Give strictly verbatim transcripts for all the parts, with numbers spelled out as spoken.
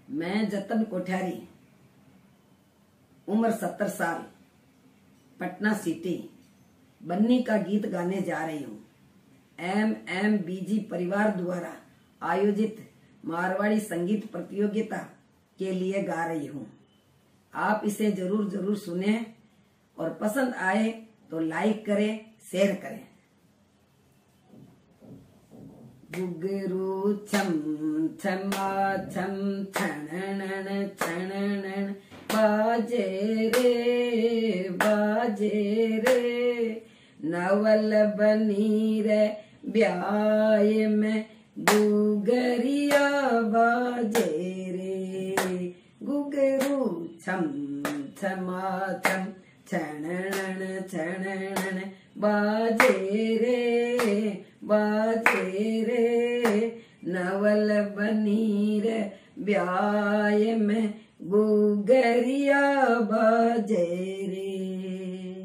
मैं जतन कोठारी, उम्र सत्तर साल, पटना सिटी, बन्नी का गीत गाने जा रही हूँ। एम एम बीजी परिवार द्वारा आयोजित मारवाड़ी संगीत प्रतियोगिता के लिए गा रही हूँ। आप इसे जरूर जरूर सुने और पसंद आए तो लाइक करें, शेयर करें। गुगरू छम छमा छम छणन छणन बाजे रे बाजे रे, नवल बनी रे ब्याय में गुगरिया बाजे रे। गुगरू छम छमा छम छणन छणन बाजे रे बाजे रे, नवल बनी रे ब्याय में गुगरिया बाजे रे।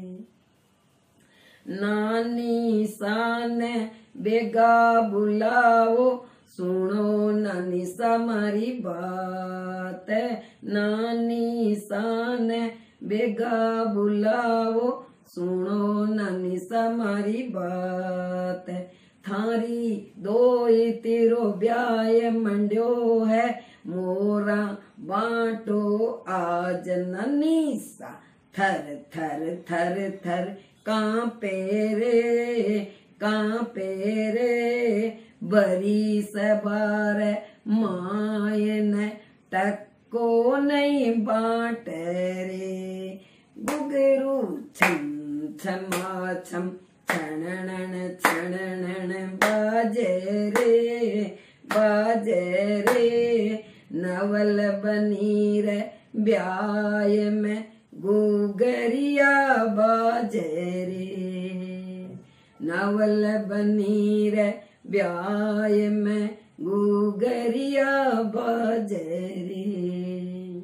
नानी सान बेगा बुलाओ, सुनो नानी समारी बात। नानी सान बेगा बुलाओ, सुनो नानी समारी बात। थारी दोई तेरो ब्याय मंड्यो है, मोरा बाटो आज नानी सा। थर थर थर थर कांपे रे कांपे रे, बरी सबार मायन टक्को नहीं बाट रे। गुगरू छम छमा छम छणन छणन बाजे रे बाजे रे, नवल बनी रे ब्याय में गुगरिया बाजे रे। नवल बनी रे ब्याय में गुगरिया बाजे रे।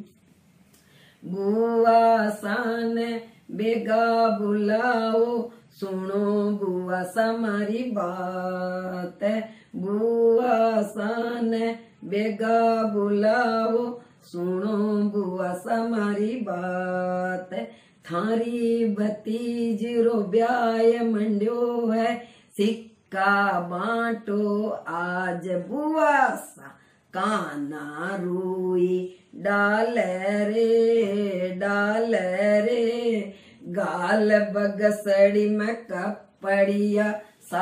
बुआ सान बेगा बुलाओ, सुनो बुआ समारी बात। बुआ सान बेगा बुलाओ, सुनो बुआ समारी बात। थारी भतीज रो ब्याय मंड्यो है, सिक्का बांटो आज बुआ सा। काना रूई डाल रे डाल रे, गाल बगसड़ी में कपड़िया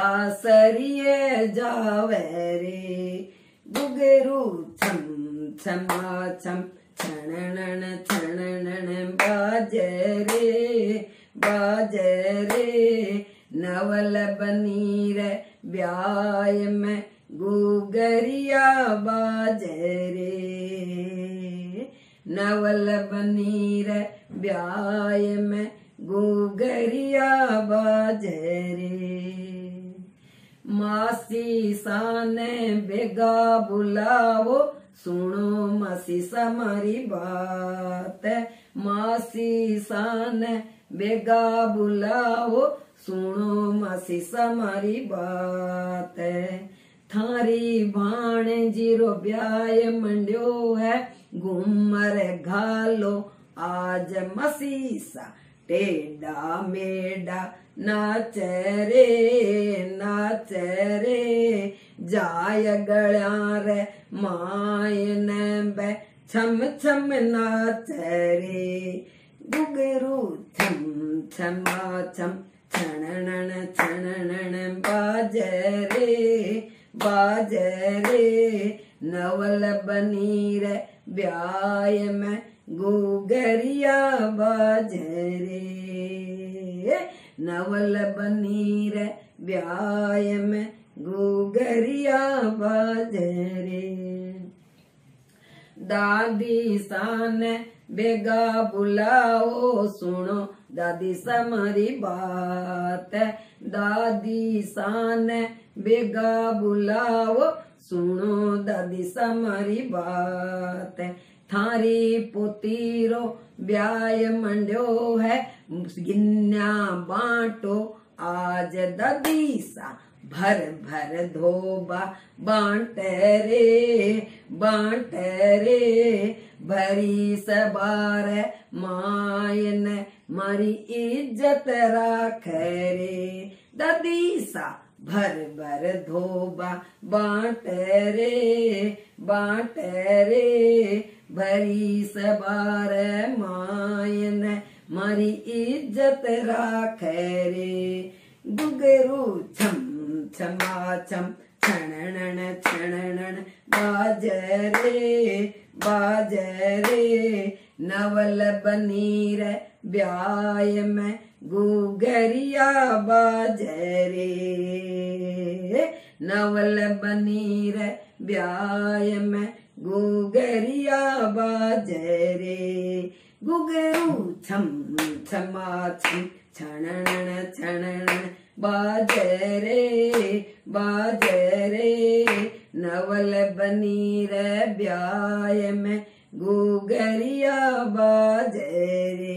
सासरिये जावे रे। गुगरू छम छमा छम छणन छणन बाजे रे बाजे रे, नवल बनी रे ब्याय में गुगरिया बाजे रे। नवल बनी रे ब्याय में गुगरिया बाजे रे। मासी साने बेगा बुलाओ, सुनो मासी समारी बात। मासी सान बेगा बुलाओ, सुनो मासी समारी बात। थारी भाण जीरो ब्याय मंड्यो है, घूमर घालो आज मसीसा। टेढ़ा मेढ़ा नाच रे नाच रे, जाय गल्या रे मायन बे छम छम नाच रे। गुगरू छम छमा छम छणन छणन बाजे रे बाजे रे, नवल बनी रे ब्याय में गुगरिया बाजे रे। नवल बनी रे ब्याय में गुगरिया बाजे रे। दादी सान बेगा बुलाओ, सुनो दादी समारी बात। दादी सान बेगा बुलाओ, सुनो दादी समारी बात। थारी पोतीरो ब्याय मंड्यो है, गिन्या बांटो आज दादी सा। भर भर धोबा बांट रे बांट रे भरी सबार मायन मारी इज्जत राख रे ददीसा भर भर धोबा बांट रे बांट रे भरी सबार मायन मारी इज्जत राख रे गुगरू छम छमा छम छणन छणन बाज रे बाज रे नवल बनीर ब्याय में गुगरिया बाज रे नवल बनीर ब्याय में गुगरिया बाज रे गुगरू छम छमा छम छणन छणन बाज रे बाज रे नवल बनीर ब्याय में गुगरिया बाज रे।